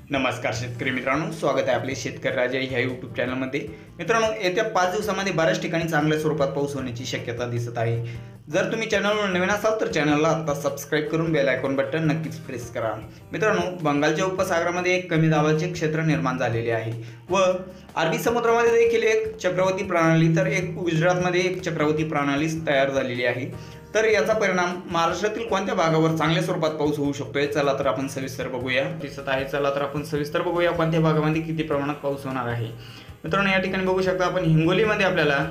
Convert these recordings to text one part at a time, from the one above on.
नमस्कार शेतकरी मित्रांनो, स्वागत आहे आपले शेतकरी राजा ह्या यूट्यूब चॅनलमध्ये। मित्रांनो, येत्या 5 दिवसांमध्ये बऱ्याच ठिकाणी चांगल्या स्वरूपात पाऊस होण्याची शक्यता दिसत आहे। जर तुम्ही चॅनलवर नवीन असाल तर चॅनलला आता सबस्क्राइब करून बेल आयकॉन बटन नक्कीच प्रेस करा। मित्रांनो, बंगालच्या उपसागरामध्ये एक कमी दाबाचे क्षेत्र निर्माण झालेले आहे व अरबी समुद्रामध्ये देखील एक चक्रवाती प्रणाली तर एक गुजरातमध्ये एक चक्रवाती प्रणाली तयार झालेली आहे। तर याचा परिणाम महाराष्ट्रातील कोणत्या भागावर चांगल्या स्वरूपात पाऊस होऊ शकतोय, चला तर आपण सविस्तर बघूया। दिसत आहे, चला तर आपण सविस्तर बघूया कोणत्या भागामध्ये किती प्रमाणात पाऊस होणार आहे। मित्रांनो, या ठिकाणी बघू शकता आपण हिंगोलीमध्ये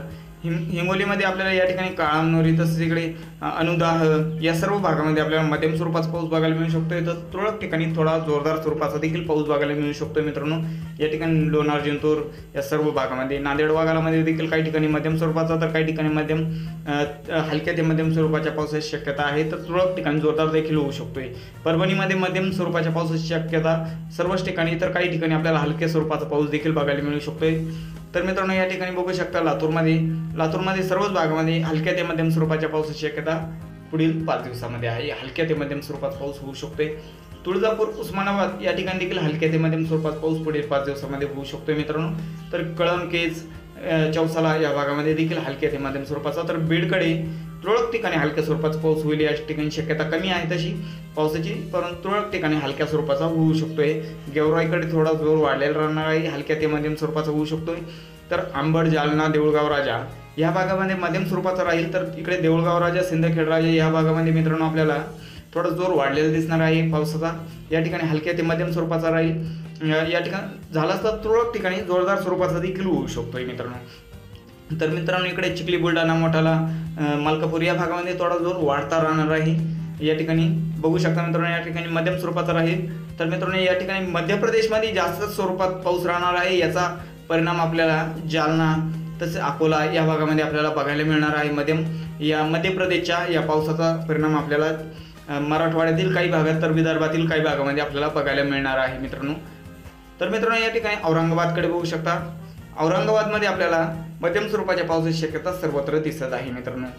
आपल्याला या ठिकाणी काळामनोरी तसेच इकडे अनुदाह या सर्व भागामध्ये आपल्याला मध्यम स्वरूपाचा पाऊस बघायला मिळू शकतोय। तर तुरळक ठिकाणी थोडा जोरदार स्वरूपाचा देखील पाऊस बघायला मिळू शकतोय। मित्रांनो, या ठिकाणी लोणार जिंतूर या सर्व भागामध्ये, नांदेड वाघालामध्ये देखील काही ठिकाणी मध्यम स्वरूपाचा तर काही ठिकाणी हलक्या ते मध्यम स्वरूपाच्या पावसाची शक्यता आहे। तर तुरळक ठिकाणी जोरदार देखील होऊ शकतोय। परभणीमध्ये मध्यम स्वरूपाच्या पावसाची शक्यता सर्वच ठिकाणी, तर काही ठिकाणी आपल्याला हलक्या स्वरूपाचा पाऊस देखील बघायला मिळू शकतोय। तर मित्रांनो, या ठिकाणी बघू शकता लातूरमध्ये सर्वच भागामध्ये हलक्या ते मध्यम स्वरूपाच्या पावसाची शक्यता पुढील 5 दिवसामध्ये आहे। हलक्या ते मध्यम स्वरूपात पाऊस होऊ शकतोय। तुळजापूर, उस्मानाबाद या ठिकाणी देखील हलक्या ते मध्यम स्वरूपात पाऊस पुढील 5 दिवसामध्ये होऊ शकतोय। मित्रांनो, तर कळंब, केज, चौसाला या भागामध्ये देखील हलक्या ते मध्यम स्वरूपाचा, तर बीडकडे तुरळक ठिकाणी हलक्या स्वरूपाचा पाऊस होईल या ठिकाणी शक्यता कमी आहे तशी पावसाची, परंतु तुरळक ठिकाणी हलक्या स्वरूपाचा होऊ शकतोय। गेवराईकडे थोडा जोर वाढलेला राहणार आहे, हलक्या ते मध्यम स्वरूपाचा होऊ शकतोय। तर अंबड, जालना, देऊळगाव राजा या भागामध्ये मध्यम स्वरूपाचा राहील। तर इकडे देऊळगाव राजा, सिंदखेड राजा या भागामध्ये मित्रांनो आपल्याला थोडा जोर वाढलेला दिसणार आहे पावसाचा। या ठिकाणी हलक्या ते मध्यम स्वरूपाचा राहील। या ठिकाणी झालाच तर तुरळक ठिकाणी जोरदार स्वरूपाचा देखील होऊ शकतोय मित्रांनो। तर मित्रांनो, इकडे चिखली, बुलढाणा, मोठाला, मलकापूर या भागामध्ये थोडा जोर वाढता राहणार आहे। या ठिकाणी बघू शकता मित्रांनो, या ठिकाणी मध्यम स्वरूपाचा राहील। तर मित्रांनो, या ठिकाणी मध्य प्रदेशमध्ये जास्त स्वरूपात पाऊस राहणार आहे। याचा परिणाम आपल्याला जालना तसेच अकोला या भागामध्ये आपल्याला बघायला मिळणार आहे। मध्य प्रदेशच्या या पावसाचा परिणाम आपल्याला मराठवाड्यातील काही भागात तर विदर्भातील काही भागामध्ये आपल्याला बघायला मिळणार आहे मित्रांनो। तर मित्रांनो, या ठिकाणी औरंगाबादकडे बघू शकता, औरंगाबादमध्ये आपल्याला मध्यम स्वरूपाच्या पावसाची शक्यता सर्वत्र दिसत आहे मित्रांनो।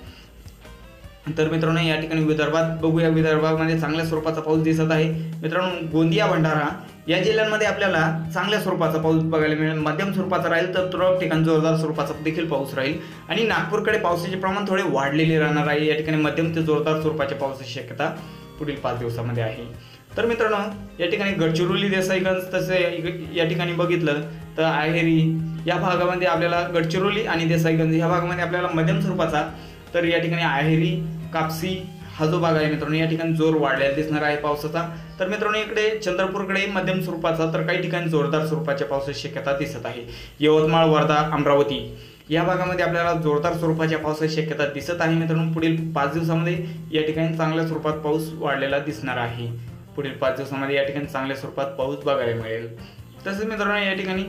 तर मित्रांनो, या ठिकाणी विदर्भात बघूया, विदर्भामध्ये चांगल्या स्वरूपाचा पाऊस दिसत आहे मित्रांनो। गोंदिया, भंडारा या जिल्ह्यांमध्ये आपल्याला चांगल्या स्वरूपाचा पाऊस बघायला मिळेल, मध्यम स्वरूपाचा राहील। तर तुरळक ठिकाणी जोरदार स्वरूपाचा देखील पाऊस राहील आणि नागपूरकडे पावसाचे प्रमाण थोडे वाढलेले राहणार आहे। या ठिकाणी मध्यम ते जोरदार स्वरूपाच्या पावसाची शक्यता पुढील 5 दिवसामध्ये आहे। तर मित्रांनो, या ठिकाणी गडचिरोली, देसाईगंज तसे या ठिकाणी बघितलं तर आहेरी या भागामध्ये आपल्याला गडचिरोली आणि देसाईगंज या भागामध्ये आपल्याला मध्यम स्वरूपाचा, तर या ठिकाणी आहेरी, कापसी हा जो भाग आहे मित्रांनो, या ठिकाणी जोर वाढलेला दिसणार आहे पावसाचा। तर मित्रांनो, इकडे चंद्रपूरकडे मध्यम स्वरूपाचा तर काही ठिकाणी जोरदार स्वरूपाच्या पावसाची शक्यता दिसत आहे। यवतमाळ, वर्धा, अमरावती या भागामध्ये आपल्याला जोरदार स्वरूपाच्या पावसाची शक्यता दिसत आहे मित्रांनो। पुढील 5 दिवसामध्ये या ठिकाणी चांगल्या स्वरूपात पाऊस वाढलेला दिसणार आहे। पुढील 5 दिवसामध्ये या ठिकाणी चांगल्या स्वरूपात पाऊस बघायला मिळेल। तसेच मित्रांनो, या ठिकाणी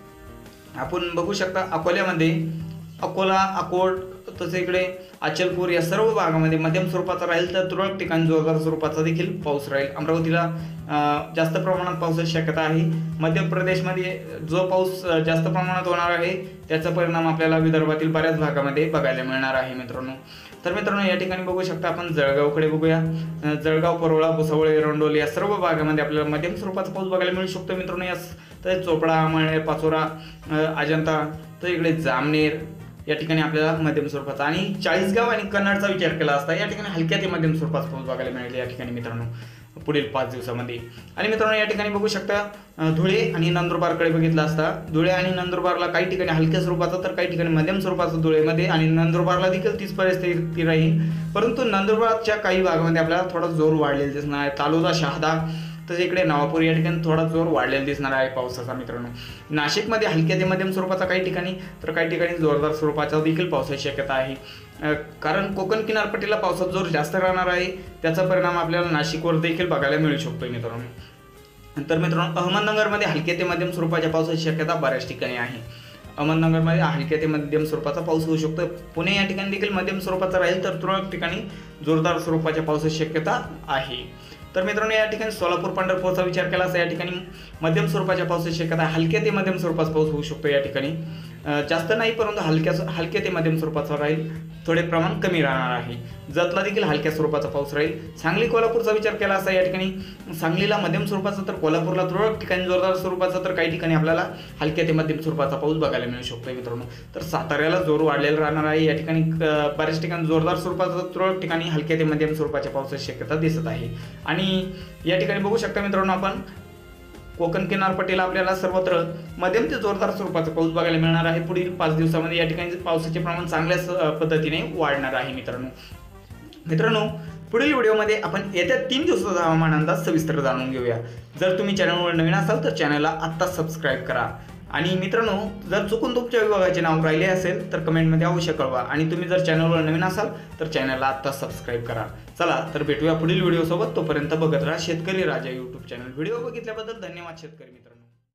आपण बघू शकता अकोल्यामध्ये अकोला, अकोट तसे इकडे अचलपूर या सर्व भागामध्ये मध्यम स्वरूपाचा राहील। तर तुरळक ठिकाणी जोरदार स्वरूपाचा देखील पाऊस राहील। अमरावतीला जास्त प्रमाणात पावसाची शक्यता आहे। मध्य प्रदेशमध्ये जो पाऊस जास्त प्रमाणात होणार आहे त्याचा परिणाम आपल्याला विदर्भातील बऱ्याच भागामध्ये बघायला मिळणार आहे मित्रांनो। तर मित्रांनो, या ठिकाणी बघू शकता आपण जळगावकडे बघूया, जळगाव, परोळा, भुसावळ, एरंडोल या सर्व भागामध्ये आपल्याला मध्यम स्वरूपाचा पाऊस बघायला मिळू शकतो मित्रांनो। तर चोपडा, अमळनेर, पाचोरा, अजंता तर इकडे जामनेर या ठिकाणी आपल्याला मध्यम स्वरूपाचा आणि चाळीसगाव आणि कन्नडचा विचार केला असता या ठिकाणी हलक्या ते मध्यम स्वरूपाचा पाऊस बघायला मिळेल या ठिकाणी मित्रांनो पुढील 5 दिवसामध्ये। आणि मित्रांनो, या ठिकाणी बघू शकता धुळे आणि नंदुरबारकडे बघितला असता, धुळे आणि नंदुरबारला काही ठिकाणी हलक्या स्वरूपाचा तर काही ठिकाणी मध्यम स्वरूपाचा धुळेमध्ये आणि नंदुरबारला देखील तीच परिस्थिती राहील। परंतु नंदुरबारच्या काही भागामध्ये आपल्याला थोडा जोर वाढलेला दिसणार आहे। तालोदा, शहादा तसे इकडे नवापूर या ठिकाणी थोडा जोर वाढलेला दिसणार आहे पावसाचा मित्रांनो। नाशिकमध्ये हलक्या ते मध्यम स्वरूपाचा काही ठिकाणी तर काही ठिकाणी जोरदार स्वरूपाचा देखील पावसाची शक्यता आहे, कारण कोकण किनारपट्टीला पावसाचा जोर जास्त राहणार आहे। त्याचा परिणाम आपल्याला नाशिकवर देखील बघायला मिळू शकतो मित्रांनो। तर मित्रांनो, अहमदनगरमध्ये हलक्या ते मध्यम स्वरूपाच्या पावसाची शक्यता बऱ्याच ठिकाणी आहे। अहमदनगरमध्ये हलक्या ते मध्यम स्वरूपाचा पाऊस होऊ शकतो। पुणे या ठिकाणी देखील मध्यम स्वरूपाचा राहील। तर तुरळक ठिकाणी जोरदार स्वरूपाच्या पावसाची शक्यता आहे। तर मित्रांनो, या ठिकाणी सोलापूर, पंढरपूरचा विचार केला असता या ठिकाणी मध्यम स्वरूपाच्या पावसाची शक्यता, हलक्या ते मध्यम स्वरूपाचा पाऊस होऊ शकतो या ठिकाणी। जास्त नाही परंतु हलक्या ते मध्यम स्वरूपाचा राहील, थोडे प्रमाण कमी राहणार आहे. जतला देखील हलक्या स्वरूपाचा पाऊस राहील. सांगली कोल्हापूरचा विचार केला असता या ठिकाणी सांगलीला मध्यम स्वरूपाचा तर कोल्हापूरला तुरळक ठिकाणी जोरदार स्वरूपाचा तर काही ठिकाणी आपल्याला हलक्या ते मध्यम स्वरूपाचा पाऊस बघायला मिळू शकतो मित्रांनो. तर साताऱ्याला जोर वाढलेला राहणार आहे. या ठिकाणी बऱ्याच ठिकाणी जोरदार स्वरूपाचा तुरळक ठिकाणी हलक्या ते मध्यम स्वरूपाच्या पावसाची शक्यता दिसत आहे. आणि या ठिकाणी बघू शकता मित्रांनो आपण कोकण किनारपट्टीला आपल्याला सर्वत्र मध्यम ते जोरदार स्वरूपाचा पाऊस बघायला मिळणार आहे. पुढील 5 दिवसामध्ये या ठिकाणी पावसाचे प्रमाण चांगल्या पद्धतीने वाढणार आहे मित्रांनो. पुढील व्हिडिओमध्ये आपण येत्या 3 दिवसाचा हवामान अंदाज सविस्तर जाणून घेऊया. जर तुम्ही चॅनलवर नवीन असाल तर चॅनलला आत्ता सबस्क्राईब करा. आणि मित्रांनो, जर चुकून तुमच्या विभागाचे नाव राहिले असेल तर कमेंटमध्ये अवश्य कळवा. आणि तुम्ही जर चॅनलवर नवीन असाल तर चॅनलला आत्ता सबस्क्राईब करा. चला तर भेटूया पुढील व्हिडिओसोबत. तोपर्यंत बघत राहा Shetkari Raja YouTube channel. Video बघितल्याबद्दल धन्यवाद शेतकरी मित्रांनो.